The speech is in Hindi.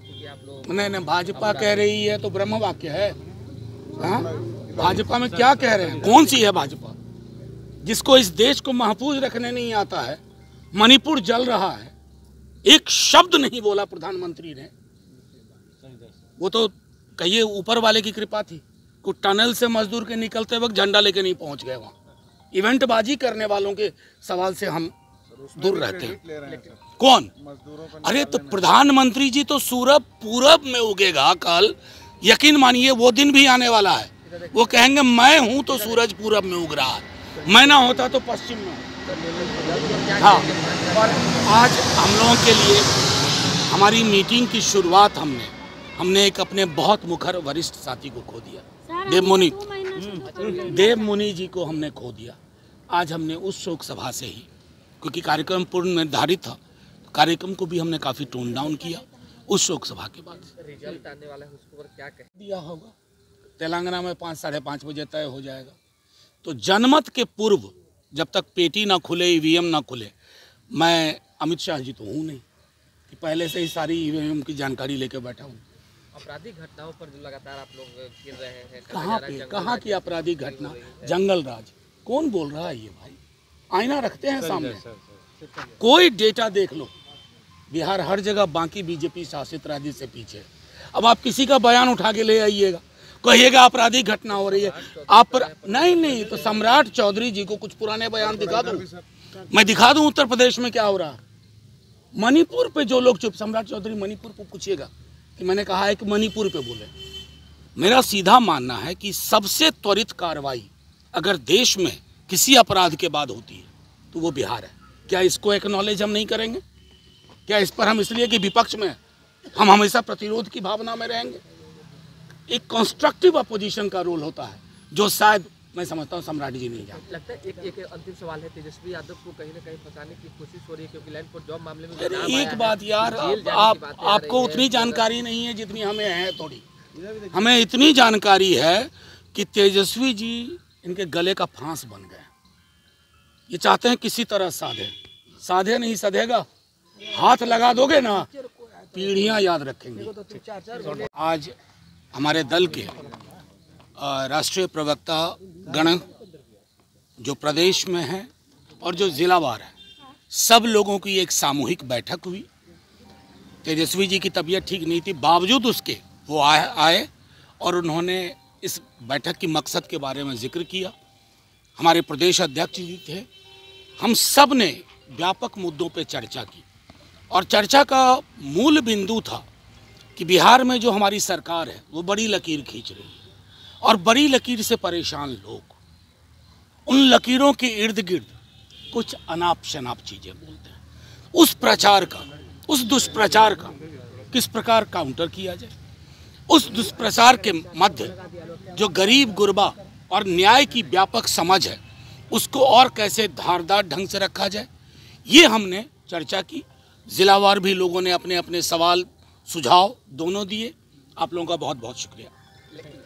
क्योंकि आप लोग नहीं, भाजपा कह रही है तो ब्रह्म वाक्य है। हाँ, भाजपा में क्या कह रहे हैं? कौन सी है भाजपा जिसको इस देश को महफूज रखने नहीं आता है? मणिपुर जल रहा है, एक शब्द नहीं बोला प्रधानमंत्री ने। वो तो कहिए ऊपर वाले की कृपा थी, कुछ टनल से मजदूर के निकलते वक्त झंडा लेके नहीं पहुंच गए वहां। इवेंटबाजी करने वालों के सवाल से हम दूर रहते हैं। कौन? अरे तो प्रधानमंत्री जी तो सूरज पूरब में उगेगा कल, यकीन मानिए वो दिन भी आने वाला है। वो कहेंगे मैं हूं तो सूरज पूरब में उग रहा है, मैं ना होता तो पश्चिम में हूं। हाँ, और आज हम लोगों के लिए हमारी मीटिंग की शुरुआत हमने एक अपने बहुत मुखर वरिष्ठ साथी को खो दिया, देव मुनि जी को हमने खो दिया। आज हमने उस शोक सभा से ही, क्योंकि कार्यक्रम पूर्ण निर्धारित था, कार्यक्रम को भी हमने काफ़ी टोन डाउन किया। उस शोक सभा के बाद रिजल्ट आने वाला है, उसको क्या कह दिया होगा, तेलंगाना में 5 साढ़े 5 बजे तय हो जाएगा। तो जनमत के पूर्व जब तक पेटी ना खुले, ईवीएम ना खुले, मैं अमित शाह जी तो हूँ नहीं कि पहले से ही सारी ईवीएम की जानकारी लेके बैठा हूँ। आपराधिक घटनाओं पर जो लगातार आप लोग गिर रहे हैं, कहाँ की आपराधिक घटना? जंगल राज कौन बोल रहा है ये भाई? आईना रखते हैं सामने, कोई डेटा देख लो। बिहार हर जगह बाकी बीजेपी शासित राज्य से पीछे। अब आप किसी का बयान उठा के ले आइएगा, कहिएगा आपराधिक घटना हो रही है। आप नहीं तो सम्राट चौधरी जी को कुछ पुराने बयान दिखा दूं, मैं दिखा दूं उत्तर प्रदेश में क्या हो रहा है। मणिपुर पे जो लोग चुप, सम्राट चौधरी मणिपुर को पूछिएगा कि मैंने कहा है कि मणिपुर पे बोले। मेरा सीधा मानना है कि सबसे त्वरित कार्रवाई अगर देश में किसी अपराध के बाद होती है तो वो बिहार है। क्या इसको एक्नॉलेज हम नहीं करेंगे? क्या इस पर हम इसलिए कि विपक्ष में हम हमेशा प्रतिरोध की भावना में रहेंगे? एक कंस्ट्रक्टिव अपोजिशन का रोल होता है, जो शायद मैं समझता हूँ सम्राट जी नहीं जानते। लगता है एक अंतिम सवाल है, तेजस्वी यादव को कहीं ना कहीं फंसाने की कोशिश हो रही है, क्योंकि लैंड फॉर जॉब मामले में एक बात यार, आपको उतनी जानकारी नहीं है जितनी हमें है। थोड़ी हमें इतनी जानकारी है कि तेजस्वी जी इनके गले का फांस बन गए। ये चाहते हैं किसी तरह साधे नहीं सधेगा, हाथ लगा दोगे ना पीढ़ियां याद रखेंगे। आज हमारे दल के राष्ट्रीय प्रवक्ता गण जो प्रदेश में हैं और जो जिलावार है, सब लोगों की एक सामूहिक बैठक हुई। तेजस्वी जी की तबीयत ठीक नहीं थी, बावजूद उसके वो आए और उन्होंने इस बैठक की मकसद के बारे में जिक्र किया। हमारे प्रदेश अध्यक्ष जी थे, हम सब ने व्यापक मुद्दों पे चर्चा की और चर्चा का मूल बिंदु था कि बिहार में जो हमारी सरकार है वो बड़ी लकीर खींच रही है और बड़ी लकीर से परेशान लोग उन लकीरों के इर्द गिर्द कुछ अनाप शनाप चीज़ें बोलते हैं। उस प्रचार का, उस दुष्प्रचार का किस प्रकार काउंटर किया जाए, उस दुष्प्रचार के मध्य जो गरीब गुरबा और न्याय की व्यापक समझ है उसको और कैसे धारदार ढंग से रखा जाए, ये हमने चर्चा की। जिलावार भी लोगों ने अपने अपने सवाल सुझाव दोनों दिए। आप लोगों का बहुत बहुत शुक्रिया।